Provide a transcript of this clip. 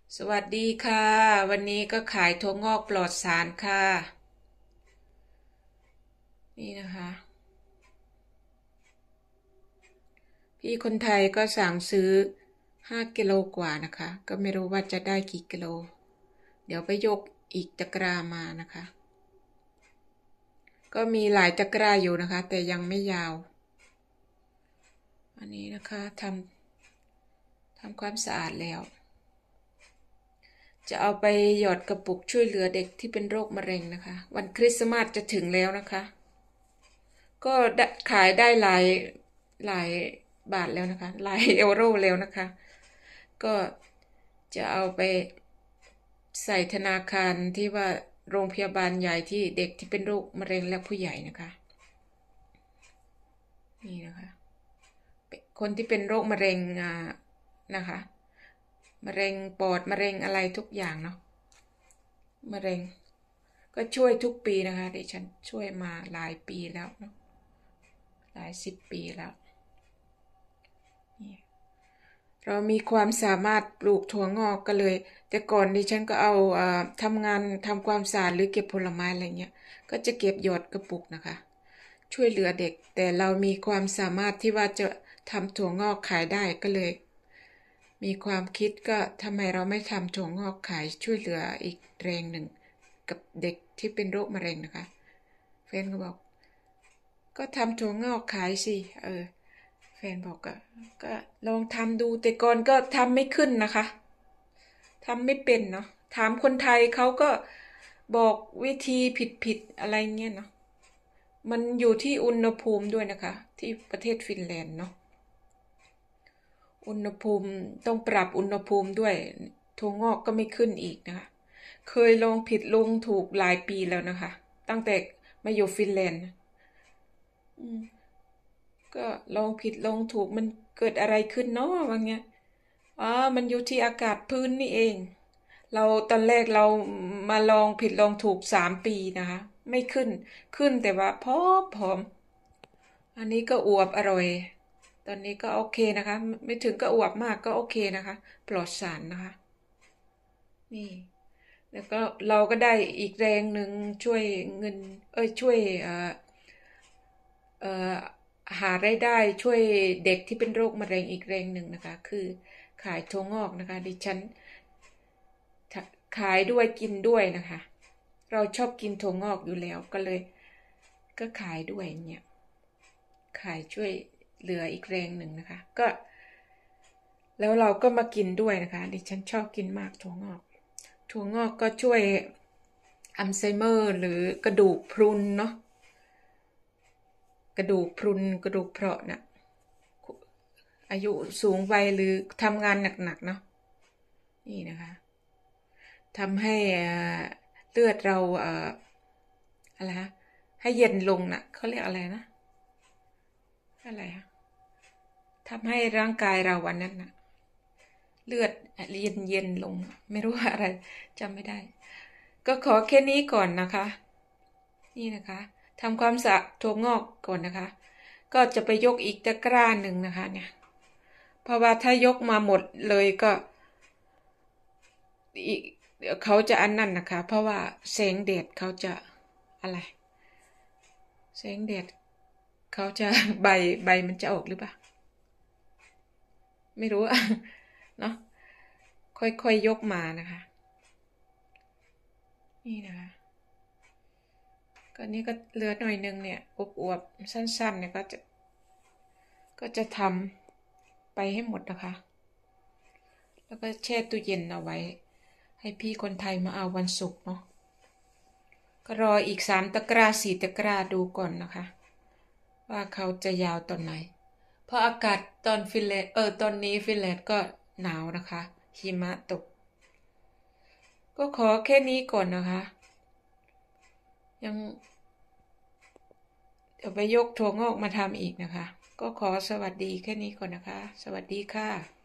สวัสดีค่ะวันนี้ก็ขายถั่วงอกปลอดสารค่ะนี่นะคะพี่คนไทยก็สั่งซื้อ5 กิโลกว่านะคะก็ไม่รู้ว่าจะได้กี่กิโลเดี๋ยวไปยกอีกตะกร้ามานะคะก็มีหลายตะกร้าอยู่นะคะแต่ยังไม่ยาวอันนี้นะคะทำความสะอาดแล้วจะเอาไปหยอดกระปุกช่วยเหลือเด็กที่เป็นโรคมะเร็งนะคะวันคริสต์มาสจะถึงแล้วนะคะก็ขายได้หลายบาทแล้วนะคะหลายยูโรแล้วนะคะก็จะเอาไปใส่ธนาคารที่ว่าโรงพยาบาลใหญ่ที่เด็กที่เป็นโรคมะเร็งและผู้ใหญ่นะคะนี่นะคะคนที่เป็นโรคมะเร็งนะคะมะเร็งปอดมะเร็งอะไรทุกอย่างเนาะมะเร็งก็ช่วยทุกปีนะคะดิฉันช่วยมาหลายปีแล้วเนาะหลาย10 ปีแล้วนี่ เรามีความสามารถปลูกถั่วงอกก็เลยแต่ก่อนดิฉันก็เอาทำงานทำความสะอาดหรือเก็บผลไม้อะไรเงี้ยก็จะเก็บหยอดกระปุกนะคะช่วยเหลือเด็กแต่เรามีความสามารถที่ว่าจะทำถั่วงอกขายได้ก็เลยมีความคิดก็ทำไมเราไม่ทำถั่วงอกขายช่วยเหลืออีกแรงหนึ่งกับเด็กที่เป็นโรคมะเร็งนะคะแฟนก็บอกก็ทำถั่วงอกขายสิแฟนบอกก็ลองทำดูแต่ก่อนก็ทำไม่ขึ้นนะคะทำไม่เป็นเนาะถามคนไทยเขาก็บอกวิธีผิดอะไรเงี้ยเนาะมันอยู่ที่อุณหภูมิด้วยนะคะที่ประเทศฟินแลนด์เนาะอุณหภูมิต้องปรับอุณหภูมิด้วยถั่วงอกก็ไม่ขึ้นอีกนะคะเคยลองผิดลองถูกหลายปีแล้วนะคะตั้งแต่มาอยู่ฟินแลนด์ก็ลองผิดลองถูกมันเกิดอะไรขึ้นเนาะว่าเงี้ยมันอยู่ที่อากาศพื้นนี่เองเราตอนแรกเรามาลองผิดลองถูก3 ปีนะคะไม่ขึ้นแต่ว่าผอมอันนี้ก็อวบอร่อยตอนนี้ก็โอเคนะคะไม่ถึงก็อวบมากก็โอเคนะคะปลอดสารนะคะนี่แล้วก็เราก็ได้อีกแรงหนึ่งช่วยเงินช่วยเอ่อหารายได้ช่วยเด็กที่เป็นโรคมะเร็งอีกแรงหนึ่งนะคะคือขายถั่วงอกนะคะดิฉันขายด้วยกินด้วยนะคะเราชอบกินถั่วงอกอยู่แล้วก็เลยก็ขายด้วยเนี่ยขายช่วยเหลืออีกแรงหนึ่งนะคะก็แล้วเราก็มากินด้วยนะคะดิฉันชอบกินมากถั่วงอกก็ช่วยอัลไซเมอร์หรือกระดูกพรุนเนาะกระดูกพรุนกระดูกเปราะนะอายุสูงวัยหรือทำงานหนักๆเนาะนี่นะคะทำให้เลือดเราอะไรฮะให้เย็นลงนะเขาเรียกอะไรนะอะไรฮะทำให้ร่างกายเราวันนั้นนะเลือดเย็นลงไม่รู้ว่าอะไรจำไม่ได้ก็ขอแค่นี้ก่อนนะคะนี่นะคะทำความสะอาดถั่วงอกก่อนนะคะก็จะไปยกอีกตะกร้าหนึ่งนะคะเนี่ยเพราะว่าถ้ายกมาหมดเลยก็อีกเดี๋ยวเขาจะอันนั้นนะคะเพราะว่าแสงแดดเขาจะอะไรแสงแดดเขาจะใบมันจะออกหรือเปล่าไม่รู้อะเนาะค่อยๆยกมานะคะนี่นะคะก็นี่ก็เหลือหน่อยนึงเนี่ยอวบๆสั้นๆเนี่ยก็จะทำไปให้หมดนะคะแล้วก็แช่ตู้เย็นเอาไว้ให้พี่คนไทยมาเอาวันศุกร์เนาะก็รออีก3 ตะกร้า 4 ตะกร้าดูก่อนนะคะว่าเขาจะยาวตอนไหนเพราะอากาศตอนฟินแลนด์ตอนนี้ฟินแลนด์ก็หนาวนะคะหิมะตกก็ขอแค่นี้ก่อนนะคะยังเดี๋ยวไปยกถั่วงอกมาทำอีกนะคะก็ขอสวัสดีแค่นี้ก่อนนะคะสวัสดีค่ะ